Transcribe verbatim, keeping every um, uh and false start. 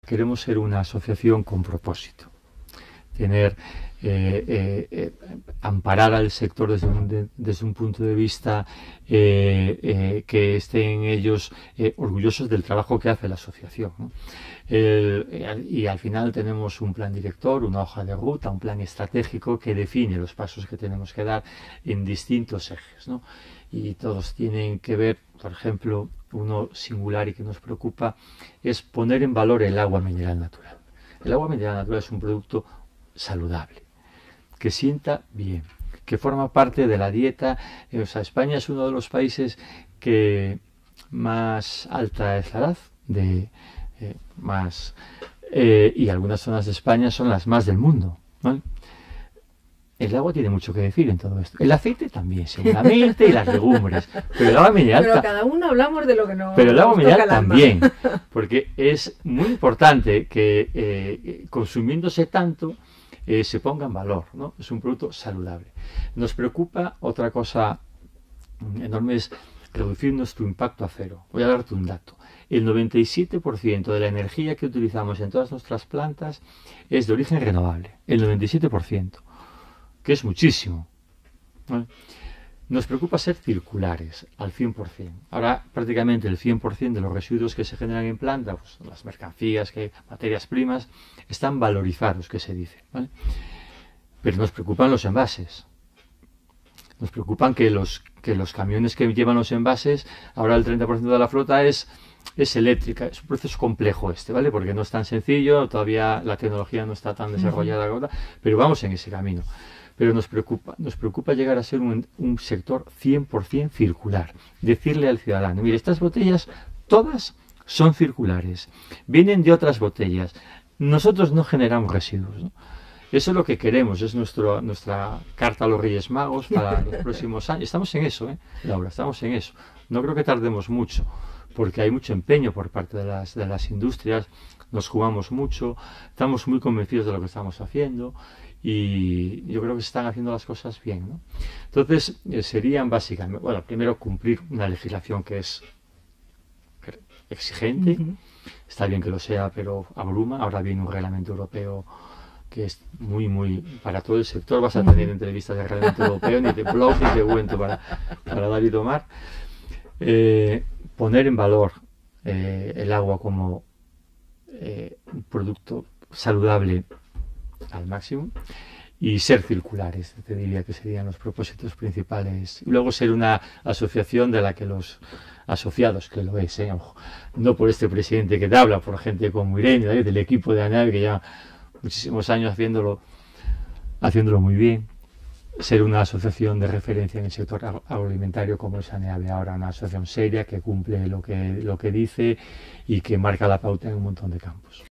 queremos ser una asociación con propósito, tener eh, eh, eh, amparar al sector desde un, de, desde un punto de vista eh, eh, que estén ellos eh, orgullosos del trabajo que hace la asociación, ¿no? El, y al final tenemos un plan director, una hoja de ruta, un plan estratégico que define los pasos que tenemos que dar en distintos ejes, ¿no? Y todos tienen que ver, por ejemplo, uno singular y que nos preocupa es poner en valor el agua mineral natural. El agua mineral natural es un producto saludable, que sienta bien, que forma parte de la dieta. O sea, España es uno de los países que más alta es la edad, de, eh, más, eh, y algunas zonas de España son las más del mundo, ¿no? El agua tiene mucho que decir en todo esto. El aceite también, seguramente, y las legumbres. Pero el agua mineral... Pero cada uno hablamos de lo que nos Pero el agua mineral toca el alma. también, porque es muy importante que eh, consumiéndose tanto eh, se ponga en valor, ¿no? Es un producto saludable. Nos preocupa otra cosa enorme, es reducir nuestro impacto a cero. Voy a darte un dato. El noventa y siete por ciento de la energía que utilizamos en todas nuestras plantas es de origen renovable. El noventa y siete por ciento. Que es muchísimo, ¿no? Nos preocupa ser circulares al cien por cien. Ahora prácticamente el cien por cien de los residuos que se generan en planta, pues, las mercancías, que, materias primas, están valorizados, que se dice, ¿vale? Pero nos preocupan los envases. Nos preocupan que los, que los camiones que llevan los envases, ahora el treinta por ciento de la flota es, es eléctrica. Es un proceso complejo este, ¿vale? Porque no es tan sencillo, todavía la tecnología no está tan desarrollada ahora, pero vamos en ese camino. Pero nos preocupa, nos preocupa llegar a ser un, un sector cien por cien circular. Decirle al ciudadano, mire, estas botellas todas son circulares, vienen de otras botellas, nosotros no generamos residuos, ¿no? Eso es lo que queremos, es nuestro, nuestra carta a los Reyes Magos para los próximos años. Estamos en eso, ¿eh, Laura? Estamos en eso. No creo que tardemos mucho, porque hay mucho empeño por parte de las, de las industrias, nos jugamos mucho, estamos muy convencidos de lo que estamos haciendo y yo creo que se están haciendo las cosas bien, ¿no? Entonces, eh, serían básicamente, bueno, primero cumplir una legislación que es exigente, uh-huh. Está bien que lo sea, pero abruma. Ahora viene un reglamento europeo que es muy, muy, para todo el sector. Vas a tener entrevistas de reglamento europeo, ni te blog, ni te cuento para, para dar y tomar. Eh, poner en valor eh, el agua como eh, un producto saludable al máximo y ser circulares, te diría que serían los propósitos principales. Y luego ser una asociación de la que los asociados, que lo es, ¿eh? Ojo, no por este presidente que te habla, por gente como Irene, ¿eh? Del equipo de ANAVE, que ya muchísimos años haciéndolo, haciéndolo muy bien. Ser una asociación de referencia en el sector agroalimentario como es ANEAVE ahora, una asociación seria que cumple lo que, lo que dice y que marca la pauta en un montón de campos.